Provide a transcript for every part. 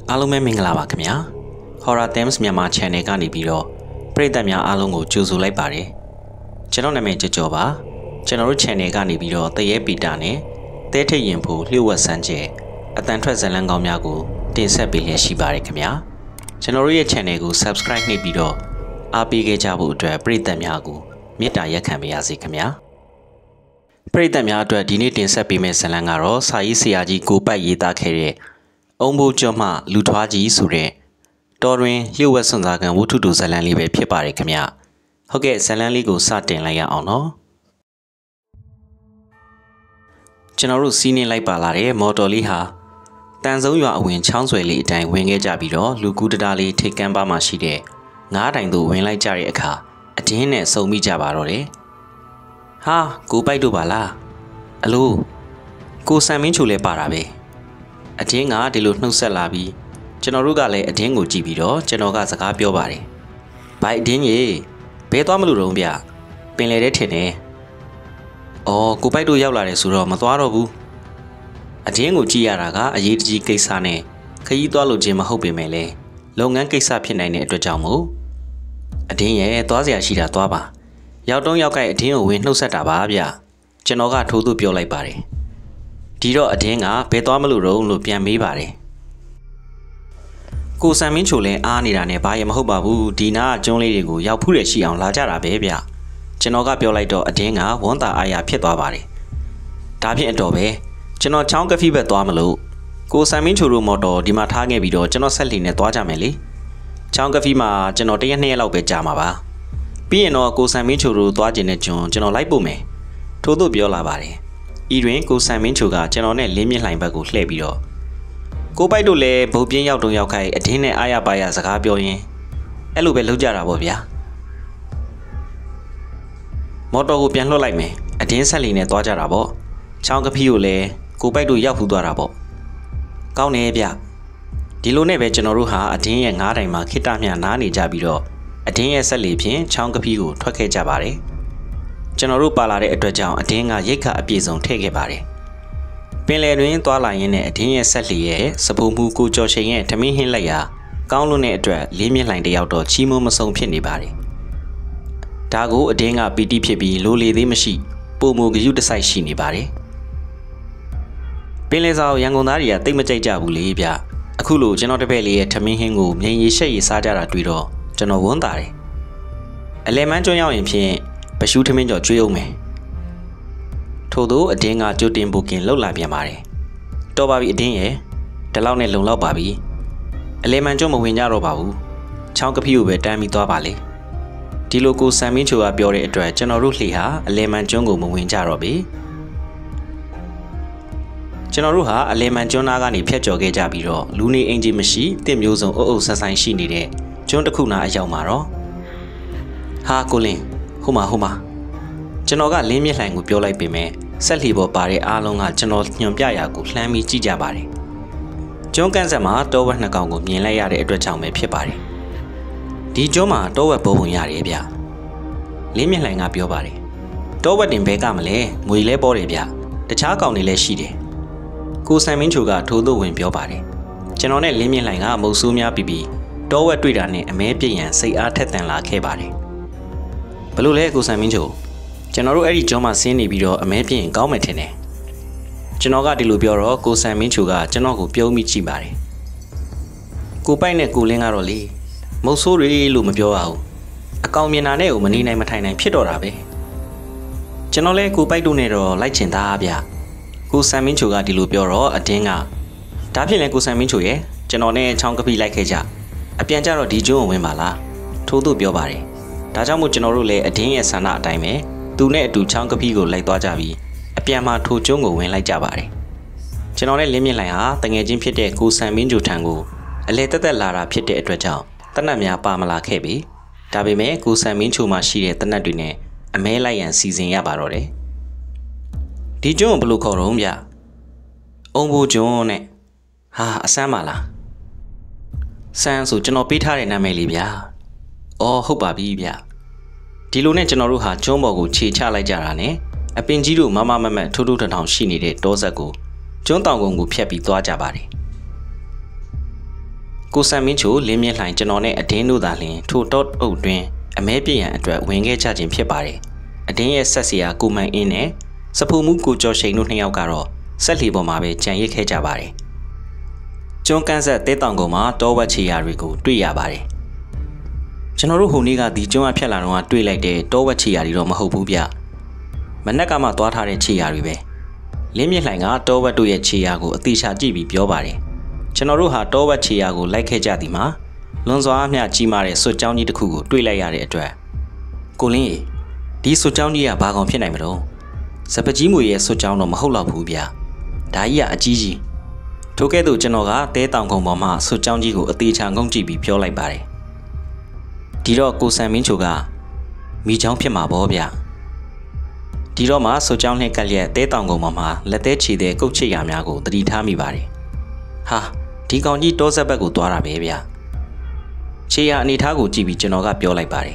အားလုံးပဲမင်္ဂလာပါခင်ဗျာ Horror Themes မြန်မာ Channel ကနေပြီးတော့ပရိသတ်များအားလုံးကိုကြိုဆိုလိုက်ပါတယ်ကျွန်တော်နာမည်ကျော်ပါကျွန်တော်တို့ Channel ကနေပြီးတော့တရေပီတာနဲ့တဲထိတ်ရင်ဖို့လျှို့ဝှက်စမ်းကျဲအတန်ထွက်ဇာတ်လမ်းကောင်းများကိုတင်ဆက်ပေးလျက်ရှိပါတယ်ခင်ဗျာကျွန်တော်တို့ရဲ့ Channel ကို Subscribe နှိပ်ပြီးတော့အားပေးခဲ့ကြဖို့အတွက်ပရိသတ်များကိုမေတ္တာရက်ခံပေးရစေခင်ဗျာပရိသတ်များအတွက်ဒီနေ့တင်ဆက်ပေးမယ့်ဇာတ်လမ်းကတော့စာရေးဆရာကြီးကိုပိုက်ရေးသားခဲ့တဲ့အုံဘိုကျော်မှလူထွားကြီးဆိုတဲ့တော်တွင်လျှို့ဝှက်စွန့်စားခံဝတ္ထုတူဇာတ်လမ်းလေးပဲဖြစ်ပါတယ်ခင်ဗျဟုတ်ကဲ့ဇာတ်လမ်းလေးကိုစတင်လိုက်ရအောင်နော်ကျွန်တော်တို့စီးနှင်းလိုက်ပါလာတဲ့မော်တော်လေးဟာတန်ဆုံးရွာအဝင်ချောင်းဆွဲလေးအတိုင်းဝင်ခဲ့ကြပြီးတော့လူကူးတံတားလေးထိတ်ကမ်းပါမှရှိတဲ့ငားတိုင်သို့ဝင်လိုက်ကြတဲ့အခါအတင်းနဲ့စုံမိကြပါတော့တယ်ဟာကိုပိုက်တို့ပါလားအလိုကိုစံမင်းချိုလဲပါတာပဲအတင်းကဒီလိုနှုတ်ဆက်လာပြီးကျွန်တော်တို့ကလည်းအတင်းကိုကြည့်ပြီးတော့ကျွန်တော်ကစကားပြောပါတယ်ဘိုက်အတင်းကြီးဘဲသွားမလို့တော့ဗျပင်လေတဲ့ထင်တယ်အော်ကိုပိုက်တို့ရောက်လာတယ်ဆိုတော့မသွားတော့ဘူးအတင်းကိုကြည့်ရတာကအရေးတကြီးကိစ္စနဲ့ခရီးသွားလို့ခြင်းမဟုတ်ပေမဲ့လည်းလုပ်ငန်းကိစ္စဖြစ်နိုင်တဲ့အတွက်ကြောင့်မို့အတင်းရဲ့သွားစရာရှိတာသွားပါရောက်တော့ရောက်ကအတင်းကိုဝင်နှုတ်ဆက်တာပါဗျကျွန်တော်ကထိုးသူပြောလိုက်ပါတယ်ဒီတော့အတင်းကဘယ်သွားမလို့တော့လို့ပြန်မေးပါတယ်ကိုစံမင်းချိုလဲအားနေတာနဲ့ဘာရမဟုတ်ပါဘူးဒီနာကကျွန်းလေးတွေကိုရောက်ဖူးရရှိအောင်လာကြတာပဲဗျကျွန်တော်ကပြောလိုက်တော့အတင်းကဝန်းတာအားရဖြစ်သွားပါတယ်ဒါဖြင့်အတော်ပဲကျွန်တော်ချောင်းကဖီးဘက်သွားမလို့ကိုစံမင်းချိုတို့မော်တော်ဒီမှာထားခဲ့ပြီးတော့ကျွန်တော်ဆက်လီနဲ့သွားကြမယ်လေချောင်းကဖီးမှာကျွန်တော်1ရက်2ရက်လောက်ပဲကြာမှာပါပြီးရင်တော့ကိုစံမင်းချိုတို့သွားကျင်တဲ့ကျွန်းကျွန်တော်လိုက်ပို့မယ်ထို့သို့ပြောလာပါတယ်ဤတွင်ကိုစံမင်းချိုကကျွန်တော်နဲ့လင်းမြင့်လှိုင်ဘက်ကိုလှည့်ပြီးတော့ကိုပိုက်တို့လည်းဗုတ်ပြင်းရောက်တော့ရောက်ခိုက်အတင်းနဲ့အားရပါရစကားပြောရင်းအဲ့လိုပဲလုပ်ကြတာပေါ့ဗျာမော်တော်ကိုပြန်လွှတ်လိုက်မယ်အတင်းဆက်လီနဲ့သွားကြတာပေါ့ချောင်းကဖီးကိုလည်းကိုပိုက်တို့ရောက်ဖူးသွားတာပေါ့ကောင်းတယ်ဗျဒီလိုနဲ့ပဲကျွန်တော်တို့ဟာအတင်းရဲ့ငားတိုင်မှာခိတ္တမြနားနေကြပြီးတော့အတင်းရဲ့ဆက်လီဖြင့်ချောင်းကဖီးကိုထွက်ခဲ့ကြပါတယ်ကျွန်တော်တို့ပါလာတဲ့အတွက်ကြောင့်အတင်းကရိတ်ခအပြည့်စုံထည့်ခဲ့ပါတယ်ပင်လယ်တွင်သွားလာရင်းနဲ့အတင်းရဲ့ဆက်လီရဲ့စပူမှုကိုကြော်ချိန်ရဲ့ထမင်းဟင်းလိုက်ရာကောင်းလွန်းတဲ့အတွက်လေးမြင့်လှိုင်တယောက်တော့ချီးမွမ်းမဆုံးဖြစ်နေပါတယ်ဒါကိုအတင်းကပီတိဖြစ်ပြီးလိုလေသေးမရှိပုံမူဂယုတဆိုင်ရှိနေပါတယ်ပင်လယ်စာကိုရန်ကုန်သားတွေကတိတ်မကြိုက်ကြဘူးလေဗျအခုလိုကျွန်တော်တပည့်လေးရဲ့ထမင်းဟင်းကိုမြင်ရရှက်ရစားကြတာတွေ့တော့ကျွန်တော်ဝန်းတာတယ်အလဲမန်းကျွန်းရောက်ရင်ဖြင့်ပရှုထမင်းကျော်ကျွေးအောင်မယ်ထို့သောအတင်းကကြိုတင်ဘုတ်ကင်လှုပ်လာပြန်ပါတယ်တော်ပါပြီအတင်းရဲ့ဒီလောက်နဲ့လုံလောက်ပါပြီအလဲမန်ကျွန်းမဝင်ကြတော့ပါဘူးချောင်းကဖီးကိုပဲတန်းပြီးသွားပါလေဒီလိုကိုစံမင်းချိုကပြောတဲ့အတွက်ကျွန်တော်တို့လှေဟာအလဲမန်ကျွန်းကိုမဝင်ကြတော့ပြီကျွန်တော်တို့ဟာအလဲမန်ကျွန်းသားကနေဖြတ်ကျော်ခဲ့ကြပြီးတော့လူနေအင်ဂျင်မရှိတင့်မျိုးစုံအုပ်အုပ်ဆန်းဆန်းရှိနေတဲ့ကျွန်းတစ်ခုနာအရောက်မှာတော့ဟာကိုလင်းဟိုမှာကျွန်တော်ကလင်းမြင့်လှိုင်ကိုပြောလိုက်ပေမဲ့ဆက်လီပေါ်ပါတဲ့အားလုံးကကျွန်တော်ညွန်ပြရာကိုလှမ်းပြီးကြည့်ကြပါတယ်ကျွန်းကန့်ဆက်မှာတောဝက်နှစ်ကောင်ကိုမြင်လိုက်ရတဲ့အတွက်ကြောင့်ပဲဖြစ်ပါတယ်ဒီကျွန်းမှာတောဝက်ပုံပုံရတယ်ဗျလင်းမြင့်လှိုင်ကပြောပါတယ်တောဝက်တင်ဘဲကမလဲငွေလဲပေါ်တယ်ဗျတခြားကောင်တွေလည်းရှိတယ်ကိုစံမင်းချိုကထိုးသို့ဝင်ပြောပါတယ်ကျွန်တော်နဲ့လင်းမြင့်လှိုင်ကမုတ်ဆိုးများပြီးတောဝက်တွေ့တာနဲ့အမဲပြည့်ရန်စိတ်အားထက်သန်လာခဲ့ပါတယ်ဘလို့လဲကိုစံမင်းချိုကျွန်တော်တို့အဲ့ဒီကျောင်းမှာဆင်းနေပြီးတော့အမဲပြင်းကောင်းမယ်ထင်တယ်ကျွန်တော်ကဒီလိုပြောတော့ကိုစံမင်းချိုကကျွန်တော်ကိုပြုံးမိကြည့်ပါတယ်ကိုပိုက်နဲ့ကိုလင်းကတော့လေမုတ်ဆိုးတွေလို့မပြောရဘူးအကောင်မြင်တာနဲ့ကိုမနေနိုင်မထိုင်နိုင်ဖြစ်တော့တာပဲကျွန်တော်လဲကိုပိုက်တို့နဲ့တော့လိုက်ချင်သားဗျကိုစံမင်းချိုကဒီလိုပြောတော့အတင်းကဒါဖြစ်လဲကိုစံမင်းချိုရဲ့ကျွန်တော်နဲ့ချောင်းကပီးလိုက်ခဲ့ကြအပြန်ကြတော့ဒီကျွန်းကိုဝင်ပါလားထိုးသူပြောပါတယ်ဒါကြောင့်မို့ကျွန်တော်တို့လည်းအတင်းရဲ့ဆန္ဒအတိုင်းပဲသူနဲ့အတူချောင်းကဖီးကိုလိုက်သွားကြပြီးအပြန်မှာထိုကျွန်းကိုဝင်လိုက်ကြပါတယ်ကျွန်တော်နဲ့လင်းမြင့်လှိုင်ဟာတငယ်ချင်းဖြစ်တဲ့ကိုစံမင်းချိုထံကိုအလဲတက်တက်လာတာဖြစ်တဲ့အတွက်ကြောင့်တနတ်များပါမလာခဲ့ပြီဒါပေမဲ့ကိုစံမင်းချိုမှာရှိတဲ့တနတ်တွေနဲ့အမဲလိုက်ရန်စီစဉ်ရပါတော့တယ်ဒီကျွန်းကိုဘယ်လိုခေါ်တော့ဗျအုံဘိုကျွန်းနဲ့ဟာအဆန်းပါလားဆန်းဆိုကျွန်တော်ပေးထားတဲ့နာမည်လေးဗျာအော်ဟုတ်ပါပြီဗျဒီလိုနဲ့ကျွန်တော်တို့ဟာကျွန်းပေါ်ကိုခြေချလိုက်ကြတာနဲ့အပင်ကြီးတို့မမမထိုးထိုးထောင်ရှိနေတဲ့တောဆက်ကိုကျွန်းတောင်ကုန်းကိုဖျက်ပြီးသွားကြပါတယ်ကိုဆန်မင်းချိုလင်းမြင့်လှိုင်ကျွန်တော်နဲ့အတင်းတို့သာလျှင်ထိုတော့အုပ်တွင်အမဲပြည့်ရန်အတွက်ဝင်ခဲ့ကြခြင်းဖြစ်ပါတယ်အတင်းရဲ့ဆက်စရာကိုမိုင်အင်းနဲ့စဖူမှုကိုကျော်ရှိန်တို့နှစ်ယောက်ကတော့ဆက်လီပေါ်မှာပဲကြံရစ်ခဲ့ကြပါတယ်ကျွန်းကန်းဆက်တဲတောင်ကုန်းမှာတောဝက်ချီယာတွေကိုတွေ့ရပါတယ်ကျွန်တော်တို့ဟိုနေ့ကဒီကျွန်းအဖြတ်လာတော့တွေ့လိုက်တဲ့တောဝက်ချီယာတွေတော့မဟုတ်ဘူးဗျမနက်ကမှသွားထားတဲ့ချီယာတွေပဲလင်းမြင့်လှိုင်ကတောဝက်တို့ရဲ့ချီယာကိုအတိအကျကြည့်ပြီးပြောပါတယ်ကျွန်တော်တို့ဟာတောဝက်ချီယာကိုလိုက်ခဲ့ကြသည်မှာလွန်စွာအမျှကြီးမားတဲ့စွတ်ကြောင်းကြီးတစ်ခုကိုတွေ့လိုက်ရတဲ့အတွက်ကိုလင်းရေဒီစွတ်ကြောင်းကြီးကဘာကောင်ဖြစ်နိုင်မလို့စပကြီးမွေရဲ့စွတ်ကြောင်းတော့မဟုတ်တော့ဘူးဗျဒါကြီးကအကြီးကြီးထို့ကဲ့သို့ကျွန်တော်ကတဲတောင်ကုန်းပေါ်မှာစွတ်ကြောင်းကြီးကိုအသေးချာငုံကြည့်ပြီးပြောလိုက်ပါတယ်ဒီတော့ကိုဆန်မင်းချိုကမိချောင်းဖြစ်မှာပေါ့ဗျဒီတော့မှစွတ်ကြောင်းနဲ့ကလျက်တဲတောင်ကုန်းပေါ်မှာလက်သေးချီတဲ့ကုတ်ချစ်ရာများကိုသတိထားမိပါတယ်ဟာဒီကောင်ကြီးတောဆက်ဘက်ကိုသွားတာပဲဗျချေရအနေထားကိုကြည့်ပြီးကျွန်တော်ကပြောလိုက်ပါတယ်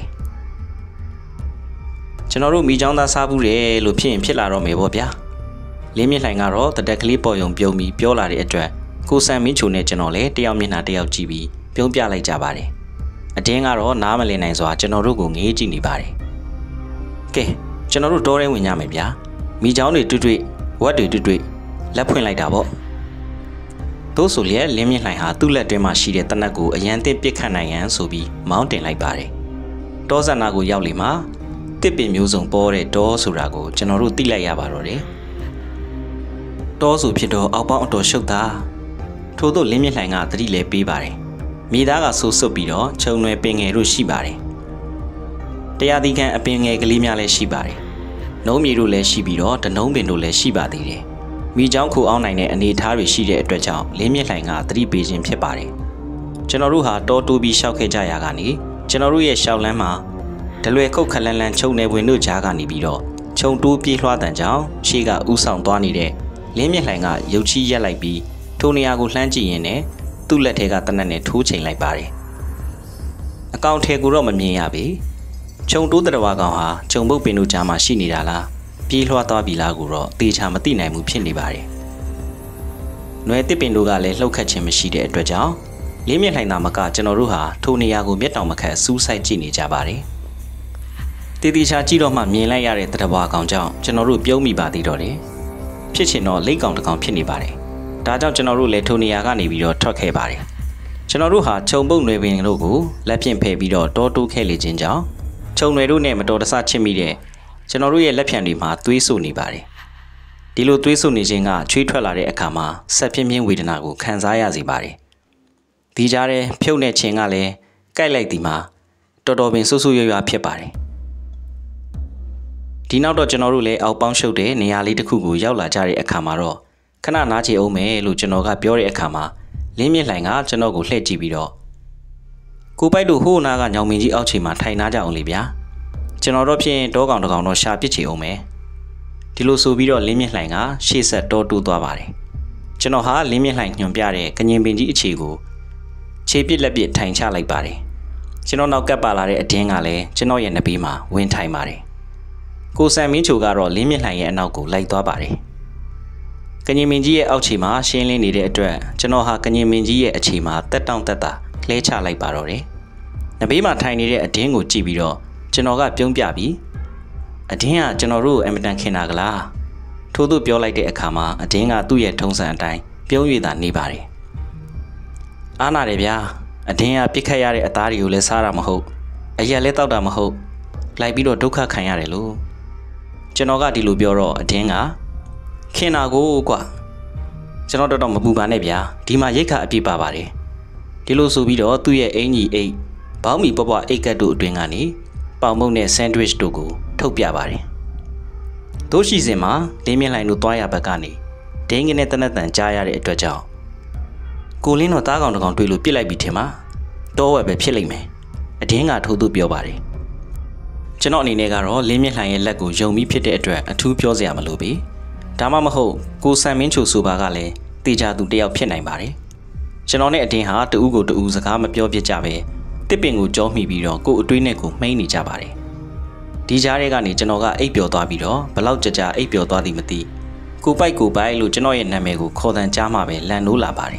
ကျွန်တော်တို့မိချောင်းသားစားဘူးတယ်လို့ဖြစ်ရင်ဖြစ်လာတော့မယ်ပေါ့ဗျာလင်းမြင့်လှိုင်ကတော့တဒက်ကလေးပေါ်ယုံပြုံးပြီးပြောလာတဲ့အတွက်ကိုဆန်မင်းချိုနဲ့ကျွန်တော်လည်းတယောက်မျက်နှာတယောက်ကြည့်ပြီးပြုံးပြလိုက်ကြပါတယ်အတင်းကတော့နားမလည်နိုင်စွာကျွန်တော်တို့ကိုငေးကြည့်နေပါတယ်ကဲကျွန်တော်တို့တောထဲဝင်ကြမယ်ဗျာမိချောင်းတွေတွေ့ဝက်တွေတွေ့လက်ဖွင့်လိုက်တာပေါ့သို့ဆိုလျက်လင်းမြင့်လှိုင်ဟာသူ့လက်တွင်းမှာရှိတဲ့တနက်ကိုအရန်တစ်ပစ်ခတ်နိုင်ရန်ဆိုပြီးမောင်းတင်လိုက်ပါတယ်တောဇက်နာကိုရောက်လေမှာတစ်ပင်မျိုးစုံပေါ်တဲ့တောဆိုတာကိုကျွန်တော်တို့သိလိုက်ရပါတော့တယ်တောဆိုဖြစ်တော့အောက်ပေါင်းအတော်ရှုပ်တာထို့သောလင်းမြင့်လှိုင်ကသတိလဲပေးပါတယ်မိသားကဆိုးစွတ်ပြီးတော့ခြုံရွယ်ပင်ငယ်တို့ရှိပါတယ်တရားသီးခန့်အပင်ငယ်ကလေးများလည်းရှိပါတယ်နှုံးမြေတို့လည်းရှိပြီးတော့တနှုံးပင်တို့လည်းရှိပါသေးတယ်မိချောင်းခုအောင်နိုင်တဲ့အနေအထားတွေရှိတဲ့အတွက်ကြောင့်လင်းမြင့်လှိုင်ကသတိပေးခြင်းဖြစ်ပါတယ်ကျွန်တော်တို့ဟာတောတိုးပြီးရှောက်ခဲ့ကြရကနေကျွန်တော်တို့ရဲ့ရှောက်လန်းမှာဒလွယ်ခုတ်ခလန်းလန်းချုံနေဝင်တို့ကြားကနေပြီးတော့ခြုံတိုးပြေးလွှားတန်ကြောင်ရှေ့ကဥဆောင်သွားနေတဲ့လင်းမြင့်လှိုင်ကရုပ်ချီးရက်လိုက်ပြီးထိုနေရာကိုလှမ်းကြည့်ရင်းနဲ့သူ့လက်ထဲကတနက်နဲ့ထိုးချိန်လိုက်ပါတယ်အကောင်ထဲကိုတော့မမြင်ရပေခြုံတိုးတရဝါကောင်ဟာခြုံပုတ်ပင်တို့ကြားမှာရှိနေတာလားပြေးလွှားသွားပြီလားကိုတော့သေချာမသိနိုင်ဘူးဖြစ်နေပါတယ်။နွယ်တစ်ပင်တို့ကလည်းလှုပ်ခတ်ခြင်းမရှိတဲ့အတွက်ကြောင့်လင်းမြင့်လှိုင်သားမကကျွန်တော်တို့ဟာထိုနေရာကိုမျက်တောင်မခတ်စူးစိုက်ကြည့်နေကြပါတယ်။တေတီချာကြည့်တော့မှမြင်လိုက်ရတဲ့တရဝါကောင်ကြောင့်ကျွန်တော်တို့ပြုံးမိပါသေးတော့တယ်။ဖြစ်ချင်တော့လိတ်ကောင်တစ်ကောင်ဖြစ်နေပါတယ်။ဒါကြောင့်ကျွန်တော်တို့လည်းထိုနေရာကနေပြီးတော့ထွက်ခဲ့ပါတယ်။ကျွန်တော်တို့ဟာခြုံပုတ်နွယ်ပင်တို့ကိုလက်ဖြင့်ဖယ်ပြီးတော့တောတိုးခဲ့လေခြင်းကြောင့်ခြုံနွယ်တို့နဲ့မတော်တဆချစ်မိတဲ့ကျွန်တော်တို့ရဲ့လက်ဖြံတွေမှာသွေးဆူနေပါတယ်ဒီလိုသွေးဆူနေခြင်းကချွေးထွက်လာတဲ့အခါမှာဆက်ပြင်းပြင်းဝေဒနာကိုခံစားရစေပါတယ်ဒီကြားထဲဖြုတ်နေခြင်းကလည်းကြိုက်လိုက်ဒီမှာတော်တော်ပင်ဆူဆူရွရွဖြစ်ပါတယ်ဒီနောက်တော့ကျွန်တော်တို့လည်းအောက်ပေါင်းရှုပ်တဲ့နေရာလေးတစ်ခုကိုရောက်လာကြတဲ့အခါမှာတော့ခဏနားချေအောင်မယ်လို့ကျွန်တော်ကပြောတဲ့အခါမှာလင်းမြင့်လှိုင်ကကျွန်တော်ကိုလှည့်ကြည့်ပြီးတော့ကိုပိုက်တို့ဟိုးနာကညောင်မင်းကြီးအောက်ခြေမှာထိုင်နာကြအောင်လေဗျာကျွန်တော်တို့ဖြင့်တောကောင်တကောင်တော့ရှာပစ်ချေအောင်မယ်ဒီလိုဆိုပြီးတော့လင်းမြင့်လှိုင်ကရှေ့ဆက်တောတိုးသွားပါတယ်ကျွန်တော်ဟာလင်းမြင့်လှိုင်ညွှန်ပြတဲ့ကညင်ပင်ကြီးအခြေကိုခြေပစ်လက်ပစ်ထိုင်ချလိုက်ပါတယ်ကျွန်တော်နောက်ကပ်ပါလာတဲ့အတင်းကလည်းကျွန်တော်ရဲ့နှပီးမှာဝင်ထိုင်ပါတယ်ကိုဆန်မင်းချိုကတော့လင်းမြင့်လှိုင်ရဲ့အနောက်ကိုလိုက်သွားပါတယ်ကညင်ပင်ကြီးရဲ့အောက်ခြေမှာရှင်းလင်းနေတဲ့အတွက်ကျွန်တော်ဟာကညင်ပင်ကြီးရဲ့အခြေမှာတက်တောင့်တက်တာလှဲချလိုက်ပါတော့တယ်နှပီးမှာထိုင်နေတဲ့အတင်းကိုကြည့်ပြီးတော့ကျွန်တော်ကပြုံးပြပြီးအတင်းကကျွန်တော်တို့အမတန်ခင်တာကလားထို့သူပြောလိုက်တဲ့အခါမှာအတင်းကသူ့ရဲ့ထုံးစံအတိုင်းပြုံးရတာနေပါတယ်အားနာတယ်ဗျာအတင်းကပြစ်ခတ်ရတဲ့အသားတွေကိုလည်းစားတာမဟုတ်အရက်လည်းတောက်တာမဟုတ်လိုက်ပြီးတော့ဒုက္ခခံရတယ်လို့ကျွန်တော်ကဒီလိုပြောတော့အတင်းကခင်တာကိုကွာကျွန်တော်တော့မပူပါနဲ့ဗျာဒီမှာရိတ်ခါအပြစ်ပါပါတယ်ဒီလိုဆိုပြီးတော့သူ့ရဲ့အင်ကြီးအိတ်ဘောင်းမီပွားအိတ်ကတ်တို့အတွင်းကနေပေါင်မုံနဲ့ဆန်ဒဝစ်တို့ကိုထုတ်ပြပါတယ်။တို့ရှိစဉ်မှာလင်းမြင့်လှိုင်တို့သွားရဘက်ကနေဒင်းကနဲ့တနက်တန်ကြားရတဲ့အတွက်ကြောင့်ကိုလင်းတော့သားကောင်တကောင်တွေ့လို့ပြစ်လိုက်ပြီးထင်မှာတောဝက်ပဲဖြစ်လိမ့်မယ်။အတင်းကထိုးသူပြောပါတယ်။ကျွန်တော်အနေနဲ့ကတော့လင်းမြင့်လှိုင်ရဲ့လက်ကိုယုံပြီးဖြစ်တဲ့အတွက်အထူးပြောစရာမလိုပြီ။ဒါမှမဟုတ်ကိုဆန်မင်းချိုဆိုပါကလည်းတေချာသူတယောက်ဖြစ်နိုင်ပါတယ်။ကျွန်တော်နဲ့အတင်းဟာတူးကိုတူးစကားမပြောပြကြပဲတစ်ပင်ကိုကြောမိပြီးတော့ကို့အတွေးနဲ့ကိုမှိန်းနေကြပါတယ်ဒီကြားထဲကနေကျွန်တော်ကအိပ်ပျော်သွားပြီးတော့ဘလောက်ကြအိပ်ပျော်သွားသည်မသိကိုပိုက်လို့ကျွန်တော်ရဲ့နာမည်ကိုခေါ်တန်ကြားမှပဲလန်နိုးလာပါတယ်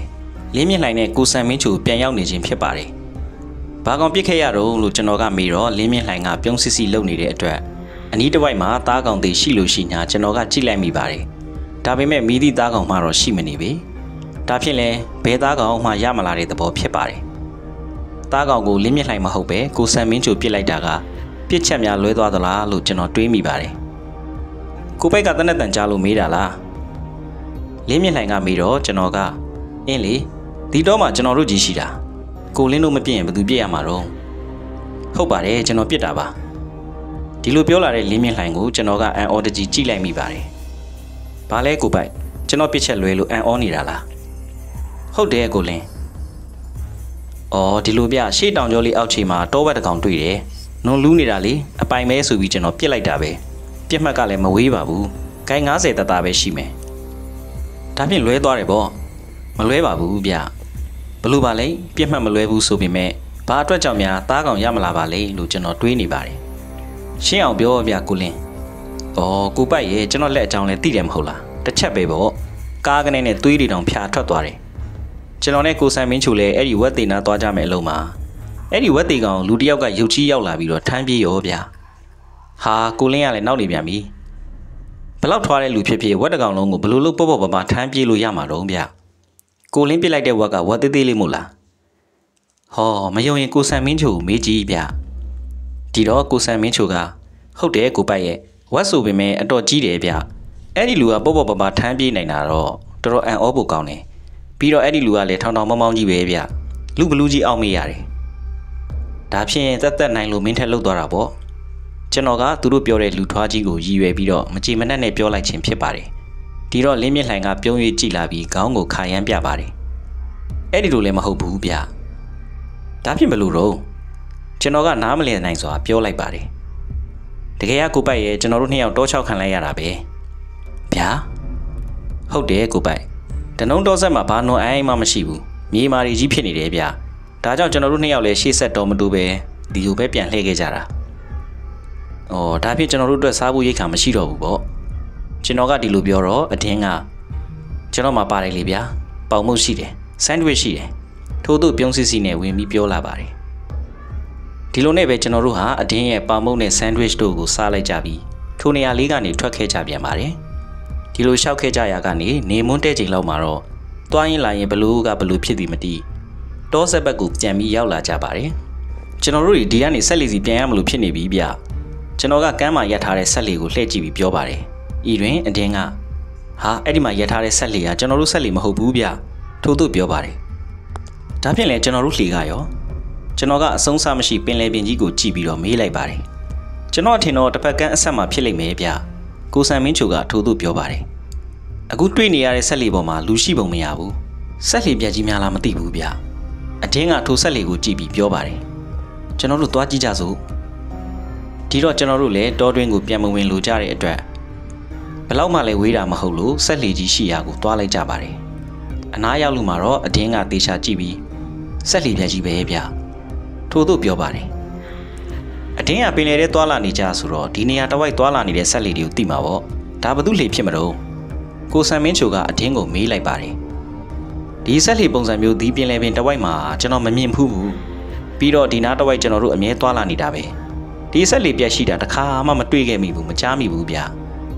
လင်းမြင့်လှိုင်နဲ့ကိုစံမင်းချိုပြန်ရောက်နေခြင်းဖြစ်ပါတယ်။ဘာကောင်ပြစ်ခဲ့ရတော့လို့ကျွန်တော်ကမေးတော့လင်းမြင့်လှိုင်ကပြုံးစစ်စစ်လုပ်နေတဲ့အတွက်အနီးတစ်ဝိုက်မှာသားကောင်တွေရှိလို့ရှိညာကျွန်တော်ကကြည့်လိုက်မိပါတယ်။ဒါပေမဲ့မိသည့်သားကောင်မှတော့ရှိမနေပေ။ဒါဖြင့်လဲဘဲသားကောင်မှရမလာတဲ့သဘောဖြစ်ပါတယ်။သားကောင်ကိုလင်းမြင့်လှိုင်မဟုတ်ပဲကိုစံမင်းချိုပြစ်လိုက်တာကပြစ်ချက်များလွဲသွားသလားလို့ကျွန်တော်တွေးမိပါတယ်။ကိုပိုက်ကတနက်တန်ကြားလို့မေးတာလား။လင်းမြင့်လှိုင်ကမေးတော့ကျွန်တော်ကအင်းလေဒီတော့မှကျွန်တော်တို့ကြီးရှိတာကိုလင်းတို့မပြည့်ရင်ဘယ်သူပြည့်ရမှာတော့ဟုတ်ပါတယ်ကျွန်တော်ပြစ်တာပါဒီလိုပြောလာတဲ့လင်းမြင့်လှိုင်ကိုကျွန်တော်ကအန်အော်တကြီးကြည့်လိုက်မိပါတယ်ဘာလဲကိုပိုက်ကျွန်တော်ပြစ်ချက်လွဲလို့အန်အော်နေတာလားဟုတ်တယ်ကိုလင်းအော်ဒီလိုပြရှေ့တောင်ကျော်လေးအောက်ခြေမှာတောဘက်တကောင်တွေ့တယ်နုံလူးနေတာလေအပိုင်မဲဆိုပြီးကျွန်တော်ပြစ်လိုက်တာပဲပြစ်မှတ်ကလည်းမဝေးပါဘူးဂိုင်း90တသားပဲရှိမယ်ဒါဖြင့်လွဲသွားတယ်ပေါ့မလွဲပါဘူးဗျဘလို့ပါလဲပြစ်မှတ်မလွဲဘူးဆိုပေမဲ့ဘာအတွက်ကြောင့်များသားကောင်ရမလာပါလဲလို့ကျွန်တော်တွေးနေပါတယ်ရှင်းအောင်ပြောဗျကိုလင်းဩကိုပိုက်ရဲ့ကျွန်တော်လက်အကြောင်းလဲသိတယ်မဟုတ်လားတစ်ချက်ပဲပေါ့ကားကနေနဲ့သွေးတွေတောင်ဖြာထွက်သွားတယ်ကျွန်တော်နဲ့ကိုဆိုင်မင်းချိုလဲအဲ့ဒီဝက်သေးနာသွားကြမယ်အလုံးမှာအဲ့ဒီဝက်သေးကောင်လူတယောက်ကရုပ်ချီးရောက်လာပြီးတော့ထမ်းပြေးရောဗျဟာကိုလင်းကလည်းနောက်နေပြန်ပြီဘလောက်ထွားတဲ့လူဖြစ်ဖြစ်ဝက်တကောင်လုံးကိုဘလို့လို့ပေါ့ပေါ့ပါပါထမ်းပြေးလို့ရမှာတော့ဗျကိုလင်းပြစ်လိုက်တဲ့ဝက်ကဝက်သေးသေးလေးမို့လားဟောမယုံရင်ကိုဆန်မင်းချိုကိုမေးကြည့်ဗျဒီတော့ကိုဆန်မင်းချိုကဟုတ်တယ်ကိုပိုက်ရဲ့ဝက်ဆိုပေမဲ့အတော်ကြီးတယ်ဗျအဲ့ဒီလူကပေါ့ပေါ့ပါပါထမ်းပြေးနိုင်တာတော့တော်တော်အံ့ဩဖို့ကောင်းတယ်ပြီးတော့အဲ့ဒီလူကလည်းထောင်ထောင်မောင်းမောင်းကြီးပဲဗျလူဘလူးကြီးအောင်မေးရတယ်ဒါဖြင့်တက်တက်နိုင်လို့မင်းထက်လှုပ်သွားတာပေါ့ကျွန်တော်ကသူတို့ပြောတဲ့လူထွားကြီးကိုရည်ရွယ်ပြီးတော့မကြည်မနှက်နဲ့ပြောလိုက်ခြင်းဖြစ်ပါတယ်ဒီတော့လင်းမြင့်လှိုင်ကပြုံး၍ကြည်လာပြီးခေါင်းကိုခါရမ်းပြပါတယ်အဲ့ဒီလိုလည်းမဟုတ်ဘူးဗျဒါဖြင့်ဘယ်လိုတော့ကျွန်တော်ကနားမလည်နိုင်စွာပြောလိုက်ပါတယ်တကယ်ကကိုပိုက်ရဲ့ကျွန်တော်တို့နှစ်ယောက်တောချောက်ခံလိုက်ရတာပဲဗျာဟုတ်တယ်ကိုပိုက်တနုံတောဆက်မှာဘာနွန်အိုင်းမှမရှိဘူးမြေမာရီကြီးဖြစ်နေတယ်ဗျဒါကြောင့်ကျွန်တော်တို့နှစ်ယောက်လည်းရှေ့ဆက်တော့မတူပဲဒီလိုပဲပြန်လှည့်ခဲ့ကြတာအော်ဒါဖြင့်ကျွန်တော်တို့အတွက်စားဖို့ရိတ်ခါမရှိတော့ဘူးပေါ့ကျွန်တော်ကဒီလိုပြောတော့အတင်းကကျွန်တော်မှပါတယ်လေဗျာပေါင်မုတ်ရှိတယ်ဆန်ဒ်ဝစ်ရှိတယ်ထို့သို့ပြုံးစစ်စီနဲ့ဝင်ပြီးပြောလာပါတယ်ဒီလိုနဲ့ပဲကျွန်တော်တို့ဟာအတင်းရဲ့ပေါင်မုတ်နဲ့ဆန်ဒ်ဝစ်တို့ကိုစားလိုက်ကြပြီးထိုနေရာလေးကနေထွက်ခဲ့ကြပြန်ပါတယ်ဒီလိုရှောက်ခဲ့ကြရာကနေနေမွန်းတဲ့ချိန်လောက်မှာတော့တွားရင်လာရင်ဘလူးကဘလူးဖြစ်သည်မတည်တောဆက်ဘက်ကိုပြန်ပြီးရောက်လာကြပါတယ်ကျွန်တော်တို့ဒီကနေဆက်လီစီပြန်ရမလို့ဖြစ်နေပြီဗျကျွန်တော်ကကမ်းမှာရပ်ထားတဲ့ဆက်လီကိုလှည့်ကြည့်ပြီးပြောပါတယ်ဤတွင်အတင်းကဟာအဲ့ဒီမှာရပ်ထားတဲ့ဆက်လီကကျွန်တော်တို့ဆက်လီမဟုတ်ဘူးဗျထို့သို့ပြောပါတယ်ဒါဖြင့်လည်းကျွန်တော်တို့လှေကရောကျွန်တော်ကအဆုံးစားမရှိပင်လယ်ပြင်ကြီးကိုကြည့်ပြီးတော့မေးလိုက်ပါတယ်ကျွန်တော်အထင်တော့တစ်ဖက်ကန်းအဆက်မှာဖြစ်လိမ့်မယ်ဗျကိုဆန်မင်းချိုကထို့သို့ပြောပါတယ်အခုတွေ့နေရတဲ့ဆက်လီပေါ်မှာလူရှိပုံမရဘူးဆက်လီပြက်ကြီးများလားမသိဘူးဗျအတင်းကထိုဆက်လီကိုကြည့်ပြီးပြောပါတယ်ကျွန်တော်တို့သွားကြည့်ကြစို့ဒီတော့ကျွန်တော်တို့လည်းတောတွင်းကိုပြန်မဝင်လိုကြတဲ့အတွက်ဘလောက်မှလည်းဝေးတာမဟုတ်လို့ဆက်လီကြီးရှိရာကိုသွားလိုက်ကြပါတယ်အနားရောက်လို့မှတော့အတင်းကတေချာကြည့်ပြီးဆက်လီပြက်ကြီးပဲဗျထို့သို့ပြောပါတယ်အတင်းကပင်လယ်ထဲသွားလာနေကြဆိုတော့ဒီနေရာတစ်ဝိုက်သွားလာနေတဲ့ဆက်လီတွေကိုသိမှာပေါ့ဒါဘသူလှေဖြစ်မလို့ကိုဆန်မင်းချိုကအတင်းကိုမေးလိုက်ပါတယ်ဒီဆက်လီပုံစံမျိုးဒီပင်လယ်ပင်တစ်ဝိုက်မှာကျွန်တော်မမြင်ဘူးပြီးတော့ဒီနားတစ်ဝိုက်ကျွန်တော်တို့အမြဲသွားလာနေတာပဲဒီဆက်လီပြက်ရှိတာတစ်ခါမှမတွေ့ခဲ့မိဘူးမကြားမိဘူးဗျ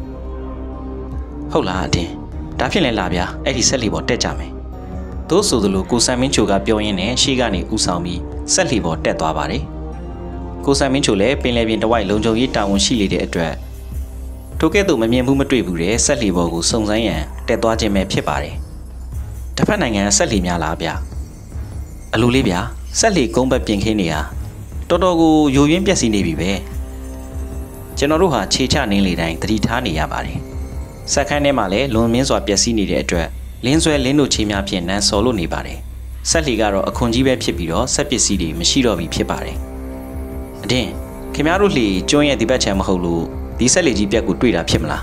ဟုတ်လားအတင်းဒါဖြစ်လဲလာဗျအဲ့ဒီဆက်လီပေါ်တက်ကြမယ်သို့ဆိုသလိုကိုဆန်မင်းချိုကပြောရင်းနဲ့ရှေ့ကနေဦးဆောင်ပြီးဆက်လီပေါ်တက်သွားပါတယ်ကိုဆန်မင်းချိုလည်းပင်လယ်ပြင်တစ်ဝိုက်လုံခြုံရေးတာဝန်ရှိနေတဲ့အတွက်ထိုကဲ့သို့မမြင်ဘူးမတွေ့ဘူးတဲ့ဆက်လီပေါ်ကိုစုံစမ်းရန်တက်သွားခြင်းပဲဖြစ်ပါတယ်တစ်ဖက်နိုင်ငံဆက်လီများလားဗျအလိုလေးဗျဆက်လီကုန်းဘက်ပြင်ခင်းနေတာတော်တော်ကိုယိုယွင်းပြက်စီးနေပြီပဲကျွန်တော်တို့ဟာခြေချနင်းလေတိုင်းသတိထားနေရပါတယ်စက်ခန်းထဲမှာလည်းလွန်မင်းစွာပြက်စီးနေတဲ့အတွက်လင်းဆွဲလင်းတို့ချေများဖြင့်နန်းစော်လို့နေပါတယ်ဆက်လီကတော့အခွန်ကြီးပဲဖြစ်ပြီးတော့ဆက်ပစ္စည်းတွေမရှိတော့ပြီဖြစ်ပါတယ်အတင်းခင်ဗျားတို့လှေကျွန်းရဲ့ဒီဘက်ခြမ်းမဟုတ်လို့ဒီဆက်လီကြီးပြက်ကိုတွေ့တာဖြစ်မလား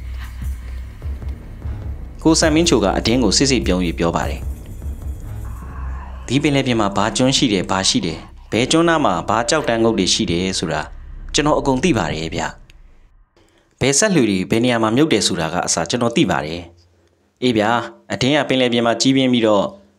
ကိုဆန်မင်းချိုကအတင်းကိုစစ်စစ်ပြုံးပြီးပြောပါတယ်ဒီပင်လယ်ပြင်မှာဘာကျွန်းရှိတယ်ဘာရှိတယ်ဘဲကျွန်းသားမှာဘာကြောက်တန်းငုတ်တွေရှိတယ်ဆိုတာကျွန်တော်အကုန်သိပါတယ်ဗျဘဲဆက်လူတွေဘယ်နေရာမှာမြုပ်တယ်ဆိုတာကအစားကျွန်တော်သိပါတယ်အေးဗျာအတင်းကပင်လယ်ပြင်မှာကြီးပြင်းပြီးတော့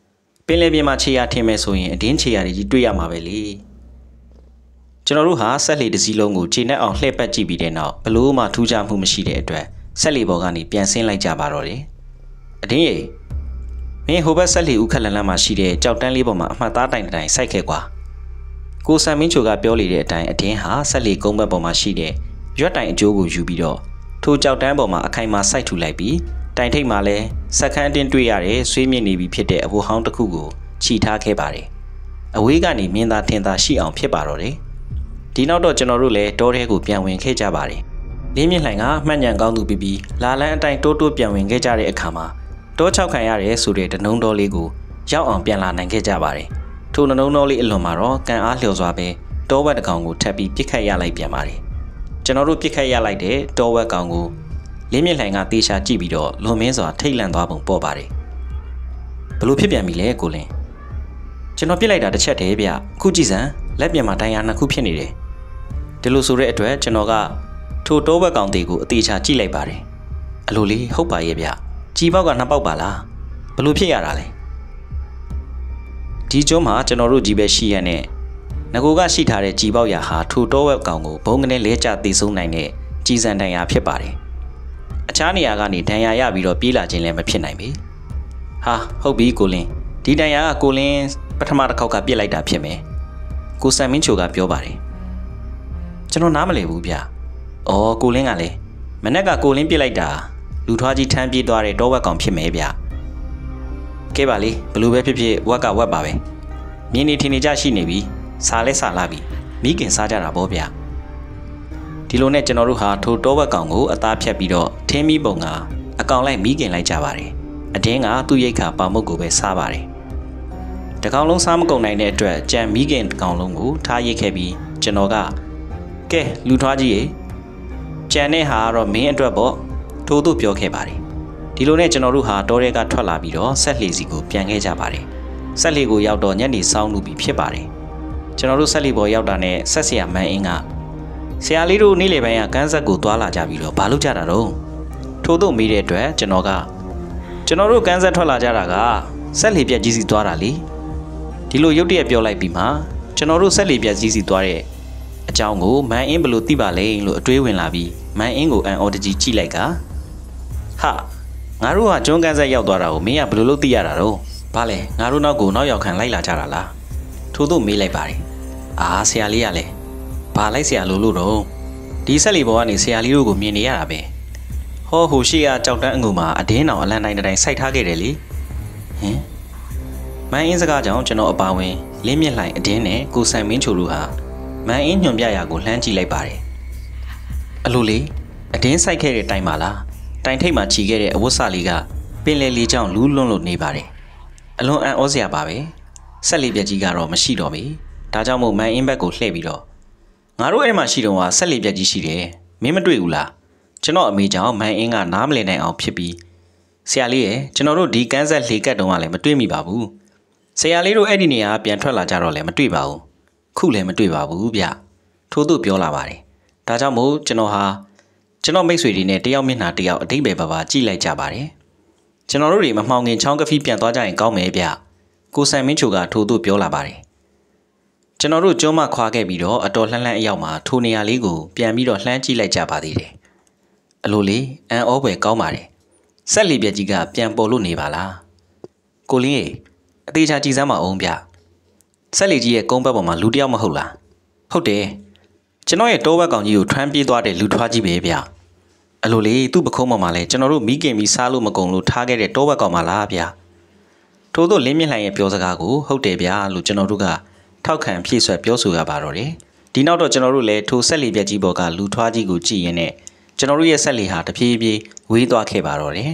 င်လယ်ပြင်မှာခြေရထင်မဲ့ဆိုရင်အတင်းခြေရကြီးတွေ့ရမှာပဲလေကျွန်တော်တို့ဟာဆက်လေတစ်စီးလုံးကိုခြေနဲ့အောင်လှည့်ပတ်ကြည့်ပြီးတဲ့နောက်ဘလို့မှထူးခြားမှုမရှိတဲ့အတွက်ဆက်လေပေါ်ကနေပြန်ဆင်းလိုက်ကြပါတော့တယ်အတင်းရေမင်းဟိုဘက်ဆက်လေဥခက်လန်လန်းမှာရှိတဲ့ကြောက်တန်းလေးပေါ်မှာအမှတ်သားတိုင်တိုင်စိုက်ခဲ့ကွာကိုဆန်မင်းချိုကပြောလေတဲ့အတိုင်းအတင်းဟာဆက်လေကုန်းဘက်ပေါ်မှာရှိတဲ့ရွက်တိုင်အကျိုးကိုယူပြီးတော့ထိုကြောက်တန်းပေါ်မှာအခိုင်အမာစိုက်ထူလိုက်ပြီးတိုင်ထိပ်မှာလဲစက်ခန်းအတင်းတွေ့ရတဲ့ဆွေးမြင့်နေပြီဖြစ်တဲ့အဘူဟောင်းတစ်ခုကိုခြိထားခဲ့ပါတယ်အဝေးကနေမြင်သာထင်သာရှိအောင်ဖြစ်ပါတော့တယ်ဒီနောက်တော့ကျွန်တော်တို့လည်းတောထဲကိုပြန်ဝင်ခဲ့ကြပါတယ်လင်းမြင့်လှိုင်ကမှတ်ညံကောင်းသူပြီးလာလန်းအတိုင်းတိုးပြန်ဝင်ခဲ့ကြတဲ့အခါမှာတော6ခံရတဲ့ဆိုတဲ့တနုံတော်လေးကိုရောက်အောင်ပြန်လာနိုင်ခဲ့ကြပါတယ်ထိုတနုံတော်လေးအလွန်မှာတော့ကန်အားလျော်စွာပဲတောဝက်တစ်ကောင်ကိုထပ်ပြီးပြစ်ခတ်ရလိုက်ပြန်ပါတယ်ကျွန်တော်တို့ပြစ်ခတ်ရလိုက်တဲ့တောဝက်ကောင်ကိုလင်းမြင့်လှိုင်ကတေချာကြည့်ပြီးတော့လွန်မင်းစွာထိတ်လန့်သွားပုံပေါ်ပါတယ်ဘလို့ဖြစ်ပြန်ပြီလဲကိုလင်းကျွန်တော်ပြစ်လိုက်တာတစ်ချက်တည်းဗျအခုကြည့်စမ်းလက်ပြန်မှာဒဏ်ရာ2ခုဖြစ်နေတယ်ဒီလိုဆိုတဲ့အတွက်ကျွန်တော်ကထိုတောဝက်ကောင်တွေကိုအသေးချာကြည့်လိုက်ပါတယ်အလိုလေးဟုတ်ပါရဲ့ဗျကြီးပေါက်က2ပေါက်ပါလားဘလို့ဖြစ်ရတာလဲဒီကျုံးမှာကျွန်တော်တို့ကြီးပဲရှိရတဲ့ငကိုကရှိထားတဲ့ကြီးပေါက်ရာဟာထိုတောဝက်ကောင်ကိုဘုံကနေလဲကျသေဆုံးနိုင်တဲ့ကြီးစံဒဏ်ရာဖြစ်ပါတယ်အခြားနေရာကနေဒဏ်ရာရပြီးတော့ပြေးလာခြင်းလည်းမဖြစ်နိုင်ပေဟာဟုတ်ပြီကိုလင်းဒီဒဏ်ရာကကိုလင်းပထမတစ်ခေါက်ကပြစ်လိုက်တာဖြစ်မယ်ကိုဆန်မင်းချိုကပြောပါတယ်ကျွန်တော်နားမလည်ဘူးဗျအော်ကိုလင်းကလည်းမနေ့ကကိုလင်းပြစ်လိုက်တာလူထွားကြီးထမ်းပြေးသွားတဲ့တောဝက်ကောင်ဖြစ်မယ်ဗျကဲပါလေဘလို့ပဲဖြစ်ဖြစ်ဝက်ကဝက်ပါပဲမြင်းနေထင်နေကြရှိနေပြီစားလဲစားလာပြီမိခင်စားကြတာပေါ့ဗျဒီလိုနဲ့ကျွန်တော်တို့ဟာထိုတောဝက်ကောင်ကိုအသားဖြတ်ပြီးတော့ထင်းမီးပုံကအကောင်လိုက်မိခင်လိုက်ကြပါတယ်အတင်းကသူ့ရိတ်ခါပါမုတ်ကိုပဲစားပါတယ်တကောင်လုံးစားမကုန်နိုင်တဲ့အတွက်ကြံမိခင်တကောင်လုံးကိုထားရိတ်ခဲ့ပြီးကျွန်တော်ကကဲလူထွားကြီးရေကြံတဲ့ဟာကတော့မင်းအတွက်ပေါ့ထို့သူပြောခဲ့ပါတယ်ဒီလိုနဲ့ကျွန်တော်တို့ဟာတောထဲကထွက်လာပြီးတော့ဆက်လှေစီကိုပြန်ခဲ့ကြပါတယ်ဆက်လှေကိုရောက်တော့ညနေစောင်းလူပြီးဖြစ်ပါတယ်ကျွန်တော်တို့ဆက်လှေပေါ်ရောက်တာနဲ့ဆက်ဆရာမန်းအင်းကဆရာလေးတို့နေ့လယ်ပိုင်းကကန်းဆက်ကိုသွားလာကြပြီးတော့ဘာလုပ်ကြတာတော့ထို့သူမေးတဲ့အတွက်ကျွန်တော်တို့ကန်းဆက်ထွက်လာကြတာကဆက်လှေပြက်ကြီးစီသွားတာလေဒီလိုရုတ်တရက်ပြောလိုက်ပြီးမှကျွန်တော်တို့ဆက်လှေပြက်ကြီးစီသွားတဲ့အကြောင်းကိုမန်းအင်းဘလို့သိပါလဲလို့အတွေးဝင်လာပြီးမန်းအင်းကိုအန်အော်တကြီးကြည့်လိုက်ကဟာငါတို့ကကျွန်းကန်းဆက်ရောက်သွားတာကိုမင်းကဘလို့လို့သိရတာတော့ဘာလဲငါတို့နောက်ကိုနောက်ရောက်ခံလိုက်လာကြတာလားထို့သူမေးလိုက်ပါတယ်အာဆရာလေးကလည်းဘာလိုက်ဆရာလို့တော့ဒီဆက်လီဘောကနေဆရာလေးတို့ကိုမြင်နေရတာပဲဟောဟိုရှိကကြောက်တန်းအငူမှာအတင်းတော်အလန်တိုင်းတိုင်းစိုက်ထားခဲ့တယ်လေဟင်မန်းအင်းစကားကြောင့်ကျွန်တော်အပါဝင်လင်းမြင့်လှိုင်အတင်းနဲ့ကိုဆန်မင်းချိုတို့ဟာမန်းအင်းညွန်ပြရာကိုလှမ်းကြည့်လိုက်ပါတယ်အလိုလေးအတင်းစိုက်ခဲ့တဲ့တိုင်ပါလားတိုင်ထိပ်မှာခြီခဲ့တဲ့အဝတ်စလေးကပင်လယ်လေးကြောင့်လူးလွန်းလို့နေပါတယ်အလွန်အံ့ဩစရာပါပဲဆက်လေးပြက်ကြီးကတော့မရှိတော့ပြီဒါကြောင့်မို့မန်းအင်းဘက်ကိုလှည့်ပြီးတော့ငါတို့အဲ့မှာရှိတော့ကဆက်လေးပြက်ကြီးရှိတယ်မင်းမတွေ့ဘူးလားကျွန်တော်အမေကြောင့်မန်းအင်းကနားမလည်နိုင်အောင်ဖြစ်ပြီးဆရာလေးရဲ့ကျွန်တော်တို့ဒီကန်းဆက်လှေကတ်တုံးကလည်းမတွေ့မိပါဘူးဆရာလေးတို့အဲ့ဒီနေရာပြန်ထွက်လာကြတော့လည်းမတွေ့ပါဘူးခုလည်းမတွေ့ပါဘူးဗျထို့သူပြောလာပါတယ်ဒါကြောင့်မို့ကျွန်တော်မိတ်ဆွေတွေနဲ့တယောက်မျက်နှာတယောက်အတိတ်ပဲပါကြည့်လိုက်ကြပါတယ်ကျွန်တော်တို့တွေမမှောင်ခင်ချောင်းကဖီးပြန်သွားကြရင်ကောင်းမယ်ဗျကိုဆန်မင်းချိုကထို့သူပြောလာပါတယ်ကျွန်တော်တို့ကျွန်းမခွာခဲ့ပြီးတော့အတော်လှမ်းအရောက်မှာထိုနေရာလေးကိုပြန်ပြီးတော့လှမ်းကြည့်လိုက်ကြပါသေးတယ်အလိုလေးအန်ဩပွဲကောင်းပါတယ်ဆက်လီပြက်ကြီးကပြန်ပေါ်လို့နေပါလားကိုလင်းရေအသေးချာကြည့်စမ်းပါအောင်ဗျဆက်လီကြီးရဲ့ကုန်းဘက်ပေါ်မှာလူတယောက်မဟုတ်လားဟုတ်တယ်ကျွန်တော်ရဲ့တောဘက်ကောင်ကြီးကိုထမ်းပြေးသွားတဲ့လူထွားကြီးပဲဗျအလိုလေးသူ့ပခုံးပေါ်မှာလဲကျွန်တော်တို့မိခင်ပြီးစားလို့မကုန်လို့ထားခဲ့တဲ့တောဘက်ကောင်ပါလားဗျထို့သောလင်းမြင့်လှိုင်ရဲ့ပြောစကားကိုဟုတ်တယ်ဗျလို့ကျွန်တော်တို့ကထောက်ခံဖြည့်ဆွဲပြောဆိုရပါတော့တယ်ဒီနောက်တော့ကျွန်တော်တို့လည်းထိုဆက်လီပြက်ကြီးပေါ်ကလူထွားကြီးကိုကြည့်ရင်းနဲ့ကျွန်တော်တို့ရဲ့ဆက်လီဟာတဖြည်းဖြည်းဝေးသွားခဲ့ပါတော့တယ်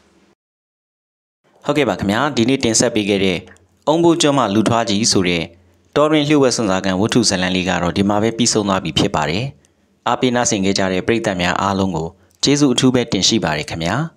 ဟုတ်ကဲ့ပါခင်ဗျာဒီနေ့တင်ဆက်ပေးခဲ့တဲ့အုံဘိုးကျွန်းမှလူထွားကြီးဆိုတဲ့တော်ရင်လျှို့ဝှက်စွန်စားကန်ဝတ္ထုဇာတ်လမ်းလေးကတော့ဒီမှာပဲပြီးဆုံးသွားပြီဖြစ်ပါတယ်အားပေးနာဆင်ခဲ့ကြတဲ့ပရိသတ်များအားလုံးကိုကျေးဇူးအထူးပဲတင်ရှိပါတယ်ခင်ဗျာ